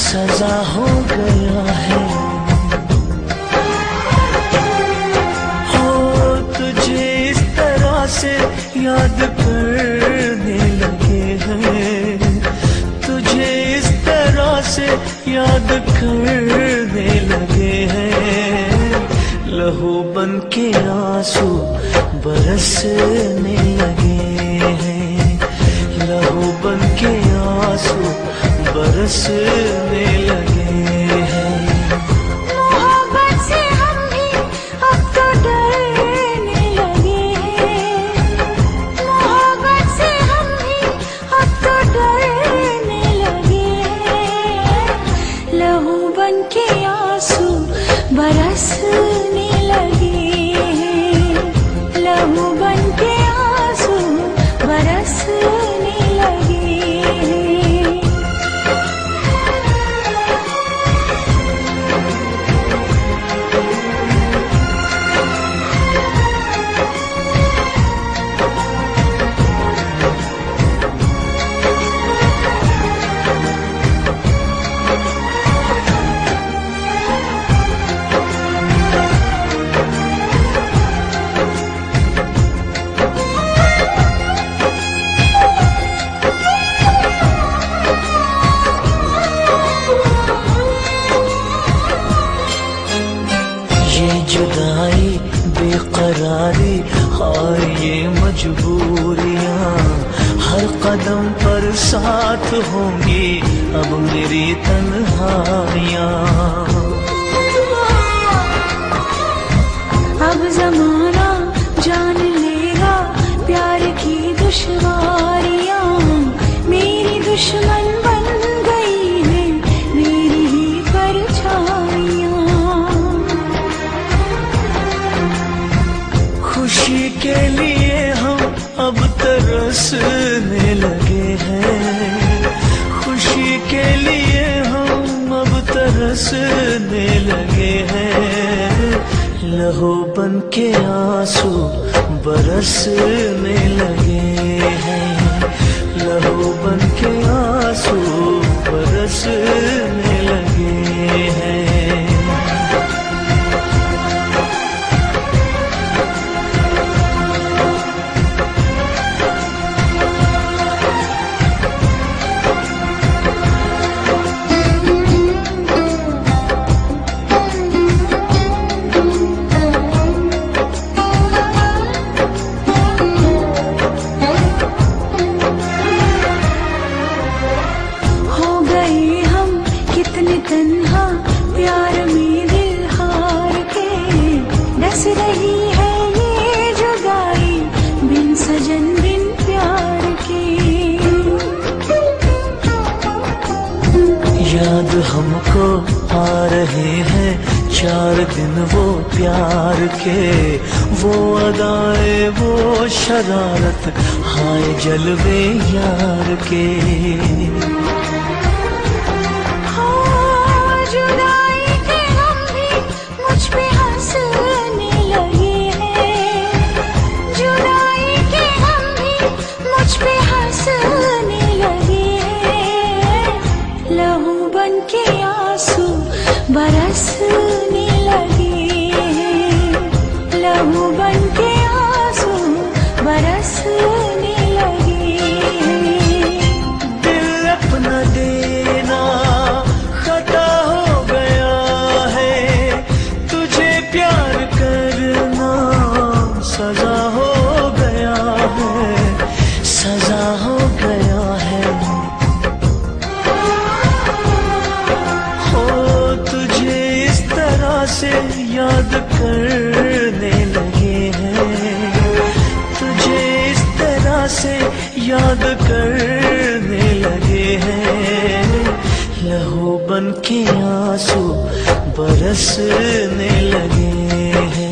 सजा हो गया है। हो तुझे इस तरह से याद करने लगे हैं, तुझे इस तरह से याद करने लगे हैं। लहू बन के आंसू बरसने लगे हैं, लहू बन के आंसू बरसने लगे हैं। मोहब्बत से हम भी अब तो डरने लगे हैं, मोहब्बत से हम भी अब तो डरने लगे हैं। लहू बन के आंसू बरसने लगे हैं, लहू बन के आंसू बरसने लगे हैं। जुदाई बेकरारी हाय ये मजबूरियां, हर कदम पर साथ होंगी अब मेरी तन्हाइयां। अब जमाना जान लेगा प्यार की दुश्वारियां, मेरी दुश्मन बन गई है मेरी ही परछाइयां। खुशी के लिए हम अब तरसने लगे हैं, खुशी के लिए हम अब तरसने लगे हैं। लहू बन के आंसू बरसने लगे हैं, लहू बन के आंसू बरसने लगे हैं। तन्हा प्यार में दिल हार के, डस रही है ये जुदाई बिन सजन बिन प्यार के। याद हमको आ रहे हैं 4 दिन वो प्यार के, वो अदाए वो शरारत हाय जलवे यार के। के आंसू बरसने लगे हैं, लहू बन के आंसू बरसने लगे हैं। दिल अपना देना खता हो गया है, तुझे प्यार करना सजा हो गया है, सजा हो गया है। से याद करने लगे हैं, तुझे इस तरह से याद करने लगे हैं। लहू बन के आंसू बरसने लगे हैं।